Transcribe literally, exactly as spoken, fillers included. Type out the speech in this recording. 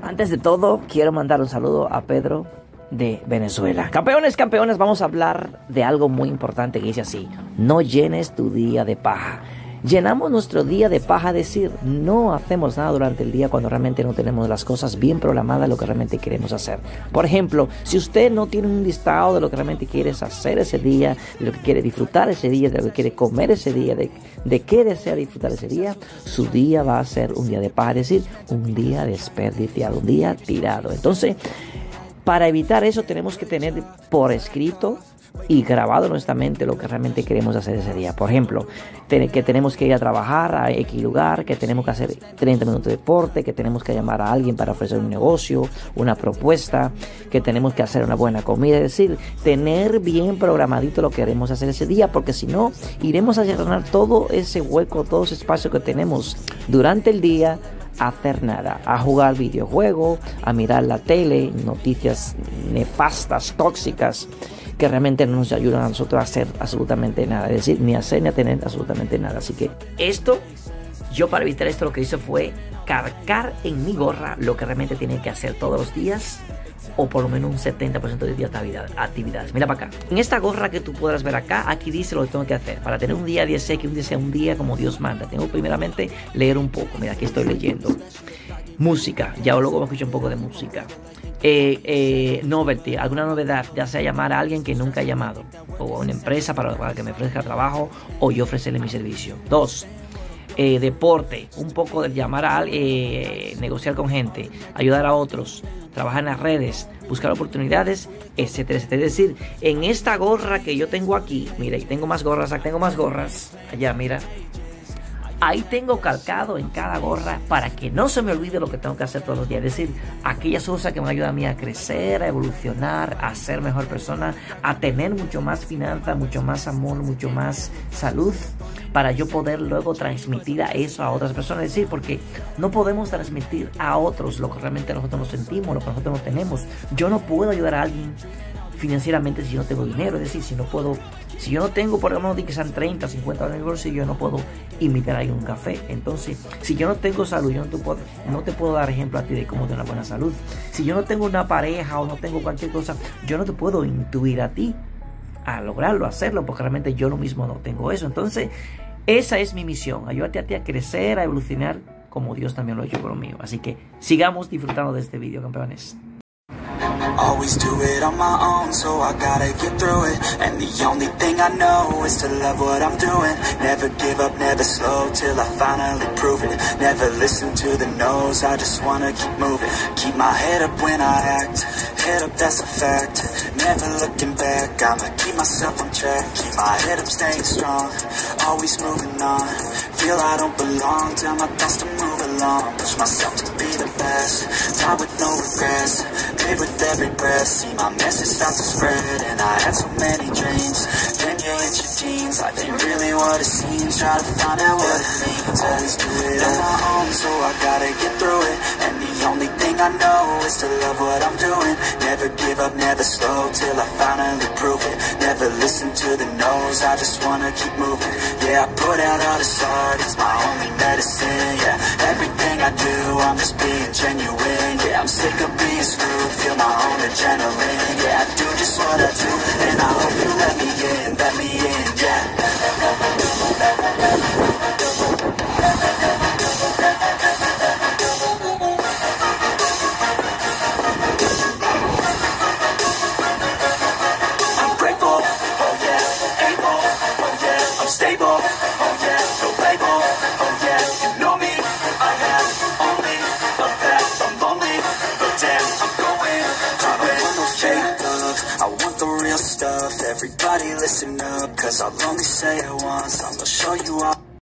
Antes de todo, quiero mandar un saludo a Pedro de Venezuela. Campeones, campeones, vamos a hablar de algo muy importante que dice así: no llenes tu día de paja. Llenamos nuestro día de paja, es decir, no hacemos nada durante el día cuando realmente no tenemos las cosas bien programadas, lo que realmente queremos hacer. Por ejemplo, si usted no tiene un listado de lo que realmente quieres hacer ese día, de lo que quiere disfrutar ese día, de lo que quiere comer ese día, de, de qué desea disfrutar ese día, su día va a ser un día de paja, es decir, un día desperdiciado, un día tirado. Entonces, para evitar eso tenemos que tener por escrito y grabado en nuestra mente lo que realmente queremos hacer ese día. Por ejemplo, que tenemos que ir a trabajar a X lugar, que tenemos que hacer treinta minutos de deporte, que tenemos que llamar a alguien para ofrecer un negocio, una propuesta, que tenemos que hacer una buena comida. Es decir, tener bien programadito lo que queremos hacer ese día, porque si no, iremos a llenar todo ese hueco, todo ese espacio que tenemos durante el día a hacer nada, a jugar videojuegos, a mirar la tele, noticias nefastas, tóxicas, que realmente no nos ayudan a nosotros a hacer absolutamente nada, es decir, ni a hacer ni a tener absolutamente nada. Así que esto, yo para evitar esto lo que hice fue cargar en mi gorra lo que realmente tiene que hacer todos los días, o por lo menos un setenta por ciento de actividades. Mira para acá. En esta gorra que tú podrás ver acá, aquí dice lo que tengo que hacer. Para tener un día diez X, un día sea un día como Dios manda, tengo primeramente leer un poco. Mira, aquí estoy leyendo. Música, ya luego me escucho un poco de música. Eh, eh, novelty, alguna novedad, ya sea llamar a alguien que nunca ha llamado, o a una empresa para, para que me ofrezca trabajo, o yo ofrecerle mi servicio. Dos, eh, deporte, un poco de llamar a alguien, eh, negociar con gente, ayudar a otros, trabajar en las redes, buscar oportunidades, etcétera, etcétera. Es decir, en esta gorra que yo tengo aquí, mira, y tengo más gorras, tengo más gorras, allá, mira. Ahí tengo calcado en cada gorra para que no se me olvide lo que tengo que hacer todos los días. Es decir, aquellas cosas que me ayudan a mí a crecer, a evolucionar, a ser mejor persona, a tener mucho más finanzas, mucho más amor, mucho más salud, para yo poder luego transmitir a eso a otras personas. Es decir, porque no podemos transmitir a otros lo que realmente nosotros nos sentimos, lo que nosotros no tenemos. Yo no puedo ayudar a alguien financieramente si yo no tengo dinero. Es decir, si no puedo, si yo no tengo, por ejemplo, que sean treinta, cincuenta dólares en el bolsillo, yo no puedo invitar a alguien a un café. Entonces, si yo no tengo salud, yo no te puedo, no te puedo dar ejemplo a ti de cómo tener una buena salud. Si yo no tengo una pareja o no tengo cualquier cosa, yo no te puedo intuir a ti a lograrlo, a hacerlo, porque realmente yo lo mismo no tengo eso. Entonces, esa es mi misión, ayudarte a ti a crecer, a evolucionar, como Dios también lo ha hecho por lo mío. Así que sigamos disfrutando de este video, campeones. Always do it on my own, so I gotta get through it. And the only thing I know is to love what I'm doing. Never give up, never slow, till I finally prove it. Never listen to the no's, I just wanna keep moving. Keep my head up when I act, head up, that's a fact. Never looking back, I'ma keep myself on track. Keep my head up, staying strong, always moving on. Feel I don't belong, tell my thoughts to move along. Push myself to be the best, die with no regrets. Live with every breath, see my message start to spread. And I had so many dreams, then you hit your teens. Life ain't really what it seems, try to find out what it means. Always do it on my own, so I gotta get through it. And the only thing I know is to love what I'm doing. Never give up, never slow, till I finally prove it. Never listen to the no's, I just wanna keep moving. Yeah, I put out all this art, it's my only medicine. Yeah, everything I do, I'm just being genuine. Yeah, I'm sick of being screwed, feel my own adrenaline. Yeah, I do just what I do, and I hope you let me in, let me in, yeah. I'm grateful, oh yeah, able, oh yeah, I'm stable, oh yeah, no label, oh yeah, you know me, I have only a path, I'm lonely, but damn, I'm going, I don't want no fake love, I want the real stuff. Everybody listen up, cause I'll only say it once, I'm gonna show you all.